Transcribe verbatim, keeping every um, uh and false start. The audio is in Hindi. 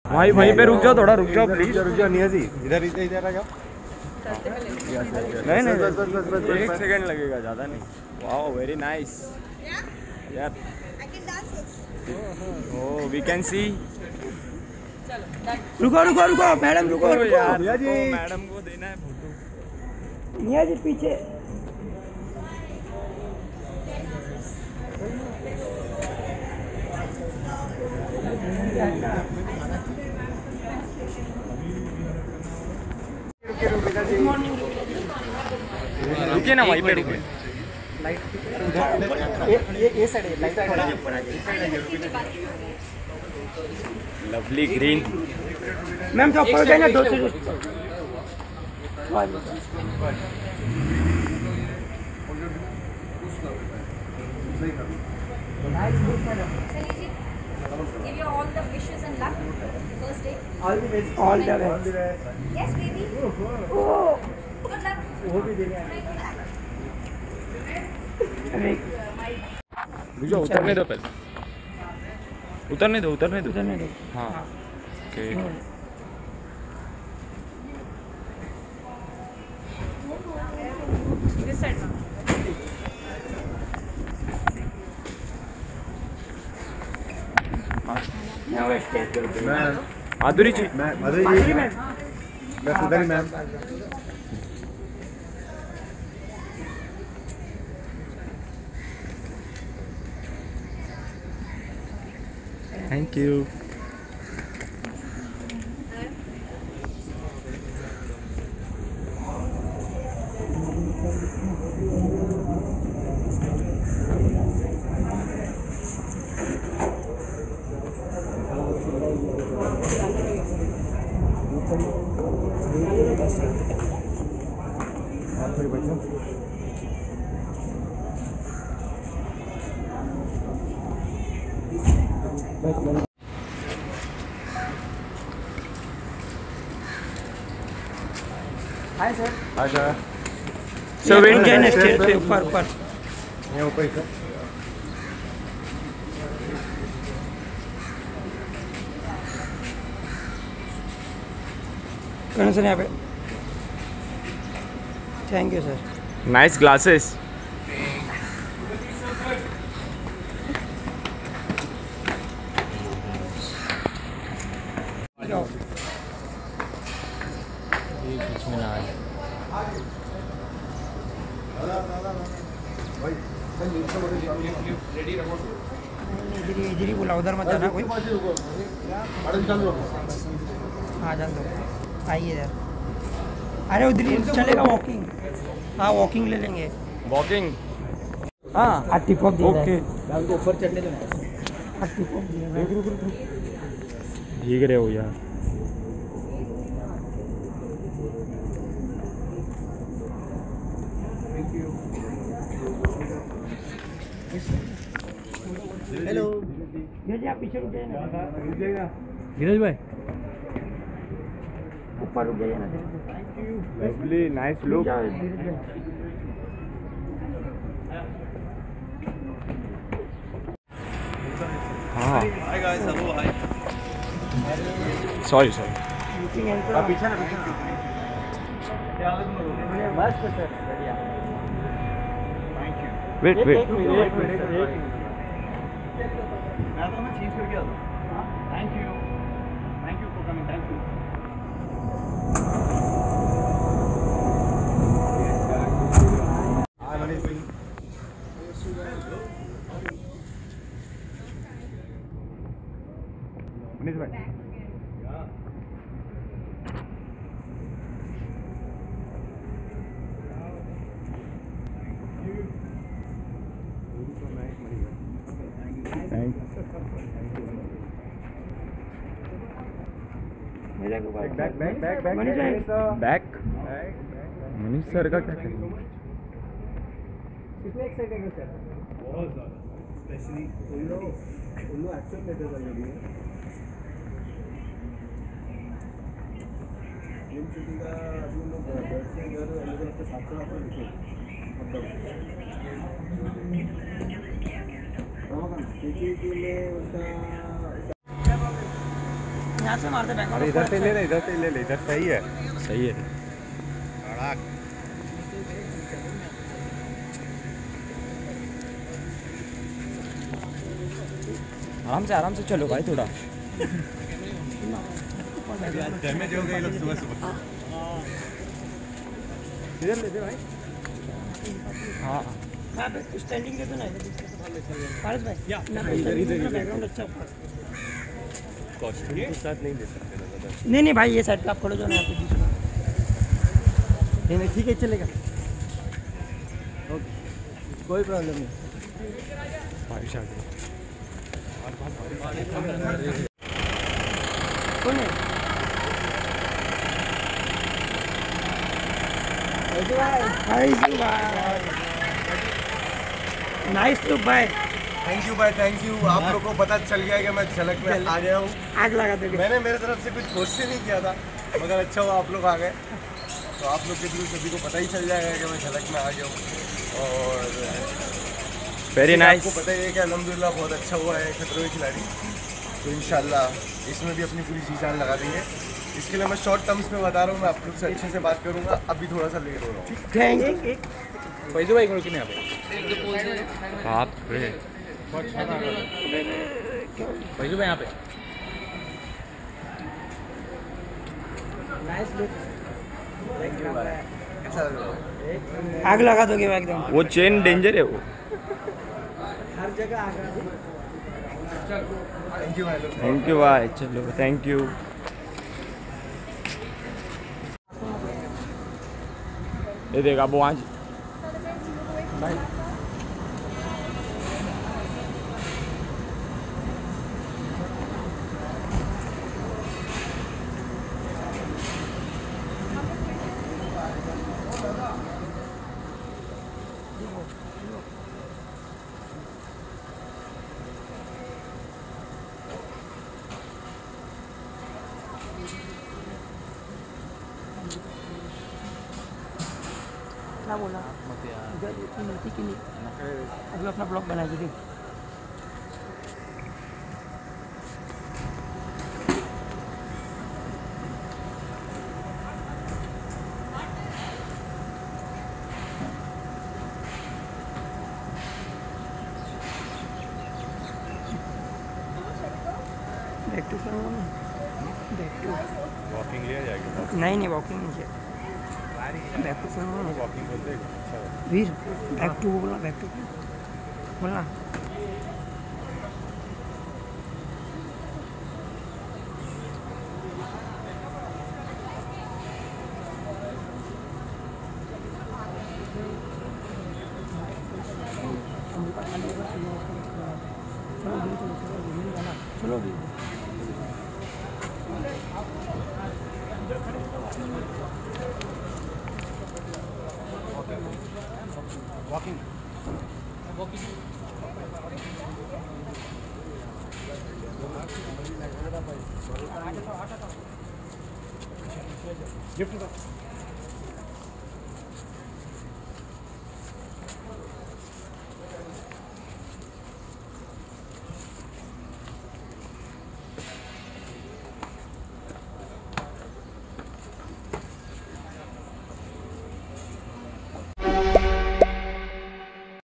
वहीं वहीं पे रुक जाओ, थोड़ा रुक जाओ प्लीज। रुक जाओ निया जी, इधर इधर इधर आ जाओ। नहीं नहीं बस बस बस एक सेकंड लगेगा, ज़्यादा नहीं। वाओ वेरी नाइस यार। Oh we can see. रुको रुको रुको मैडम, रुको रुको यार जी, मैडम को देना है फोटो। निया जी पीछे। रुकिए ना, वहीं पे रुकिए। ये साइड है, लाइट थोड़ा ऊपर आ जाए। Lovely green. मैम तो ऊपर जाए ना, दो से Give you all the wishes and luck. First day. All the best. All the best. Yes, baby. Oh. Good luck. वो भी देने रुक जाओ, उतरने दो पहले, उतरने दो उतरने दो उतरने दो। हाँ okay. This side. Madhuri ji, Madhuri ji, मैं सुधरी ma'am. Thank you. Hi sir. Hi sir. Sir wait जाए ना, स्टेज पे ऊपर ऊपर। ये ऊपर ही सर। कौन सर यहाँ पे? Thank you sir. Nice glasses. इधर ही बोला, उधर मत जाना कोई। हाँ जान दो, आइए इधर। अरे उधर ही चलेगा वॉकिंग। हाँ वॉकिंग ले लेंगे। वॉकिंग हाँ टिप ऑफ ओके। ऊपर चढ़ने दो। टिप ऑफ भीग रहे हो यार। हेलो धीरज आप पीछे रुक जाइए ना। धीरज भाई ऊपर रुक जाइए ना। Lovely nice look. हाँ hi guys, hello hi. Sorry sorry. आप पीछे ना, पीछे मस्त सर, बढ़िया। थैंक यू। वेट वेट एक मिनट मैं तो मैं चेंज करके आता हूँ। Thank you, thank you for coming, thank you. Hi Manish भाई। मनीष भाई back back back back Manish भाई। बैक। मनीष सर का क्या करेंगे? कितने एक्साइटेड हो सर? बहुत ज़्यादा, स्पेशली उल्लू उल्लू एक्शन लेटर कर रही है। फिल्म शूटिंग का अभी हम लोग घर से घर अलग अलग के साथ साथ लिखे मतलब क्योंकि में उसका यहाँ से मारते बैंक। अरे इधर से ले ले, इधर से ले ले, इधर सही है। सही है। आराम से आराम से चलो भाई थोड़ा। डैमेज हो गए लोग सुबह सुबह। इधर ले दे भाई। हाँ स्टैंडिंग दे दो ना पारस भाई। इधर इधर बैकग्राउंड अच्छा कॉस्ट्यूम के साथ नहीं ले सकते ना। नहीं नहीं भाई ये साइड पे आप खड़े हो जाओ ना। नहीं नहीं ठीक है चलेगा। ओके कोई प्रॉब्लम नहीं। बारिश आ गई। कौन है? नाइस लुक भाई। थैंक यू भाई, थैंक यू। आप लोगों को पता चल गया कि मैं झलक में आ गया हूँ। आग लगा दोगे। मैंने मेरे तरफ से कुछ कोशिश नहीं किया था, मगर अच्छा हुआ आप लोग आ गए। तो आप लोग के थ्रू सभी को पता ही चल जाएगा कि मैं झलक में आ गया हूँ। और वेरी नाइस। आपको पता ही है कि अल्हम्दुलिल्लाह बहुत अच्छा हुआ है खतरों के खिलाड़ी। तो इंशाल्लाह इसमें भी अपनी पूरी जी जान लगा देंगे। इसके लिए मैं शॉर्ट टर्म्स में बता रहा हूँ, मैं आप लोग से अच्छे से बात करूँगा। अभी थोड़ा सा लेट हो रहा हूँ। Thank you. पैसे भाई करो कि नहीं आप रे पैसे भाई यहाँ पे। Nice look. थैंक यू भाई। कैसा लग रहा है? आग लगा दोगे भाई एकदम। वो चेन डेंजर है वो। हर जगह आग लगा दो। थैंक यू भाई लोग। थैंक यू भाई। चलो थैंक यू। ये देखा वो आज क्या बोला? इधर इतनी मिलती कि नहीं? अभी अपना ब्लॉग बनाएगी देख। बैक टू करूँगा मैं। बैक टू वॉकिंग लिया जाएगा। नहीं नहीं वॉकिंग नहीं चाहिए। बैक टू करूँगा मैं। वॉकिंग बोलते हैं। अच्छा वीर बैक टू बोलना। बैक टू बोलना। चलो वीर। Walking gift